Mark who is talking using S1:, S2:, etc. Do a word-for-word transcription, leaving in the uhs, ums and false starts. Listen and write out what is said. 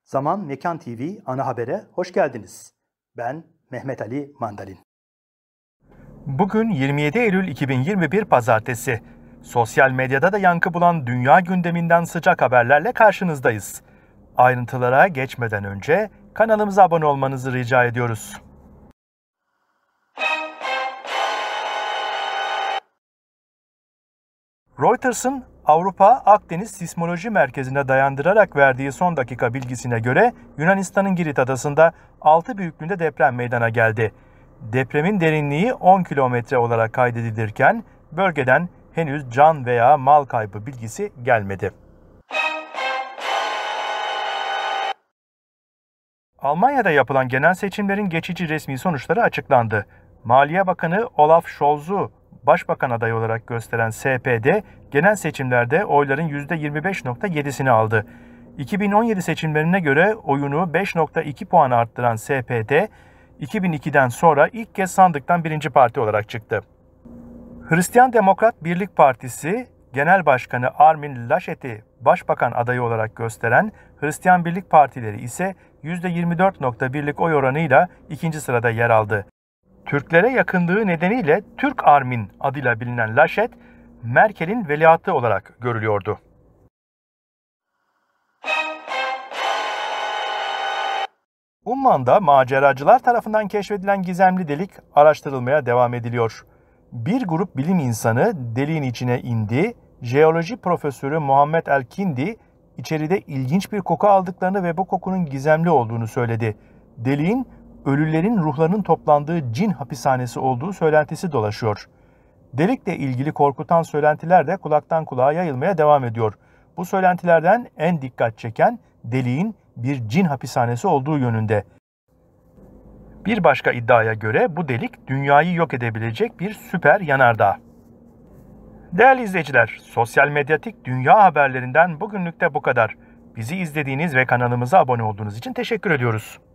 S1: Zaman Mekan T V ana habere hoş geldiniz. Ben Mehmet Ali Mandalin.
S2: Bugün yirmi yedi Eylül iki bin yirmi bir Pazartesi. Sosyal medyada da yankı bulan dünya gündeminden sıcak haberlerle karşınızdayız. Ayrıntılara geçmeden önce kanalımıza abone olmanızı rica ediyoruz. Reuters'ın Avrupa Akdeniz Sismoloji Merkezi'ne dayandırarak verdiği son dakika bilgisine göre Yunanistan'ın Girit adasında altı büyüklüğünde deprem meydana geldi. Depremin derinliği on kilometre olarak kaydedilirken bölgeden henüz can veya mal kaybı bilgisi gelmedi. Almanya'da yapılan genel seçimlerin geçici resmi sonuçları açıklandı. Maliye Bakanı Olaf Scholz'u Başbakan adayı olarak gösteren S P D, genel seçimlerde oyların yüzde yirmi beş virgül yedisini aldı. iki bin on yedi seçimlerine göre oyunu beş virgül iki puan arttıran S P D, iki bin ikiden sonra ilk kez sandıktan birinci parti olarak çıktı. Hristiyan Demokrat Birlik Partisi, Genel Başkanı Armin Laschet'i Başbakan adayı olarak gösteren Hristiyan Birlik Partileri ise yüzde yirmi dört virgül birlik oy oranıyla ikinci sırada yer aldı. Türklere yakınlığı nedeniyle Türk Armin adıyla bilinen Laschet, Merkel'in veliahtı olarak görülüyordu. Umman'da maceracılar tarafından keşfedilen gizemli delik araştırılmaya devam ediliyor. Bir grup bilim insanı deliğin içine indi, jeoloji profesörü Muhammed El-Kindi, içeride ilginç bir koku aldıklarını ve bu kokunun gizemli olduğunu söyledi. Deliğin, ölülerin ruhlarının toplandığı cin hapishanesi olduğu söylentisi dolaşıyor. Delikle ilgili korkutan söylentiler de kulaktan kulağa yayılmaya devam ediyor. Bu söylentilerden en dikkat çeken deliğin bir cin hapishanesi olduğu yönünde. Bir başka iddiaya göre bu delik dünyayı yok edebilecek bir süper yanardağ. Değerli izleyiciler, sosyal medyatik dünya haberlerinden bugünlük de bu kadar. Bizi izlediğiniz ve kanalımıza abone olduğunuz için teşekkür ediyoruz.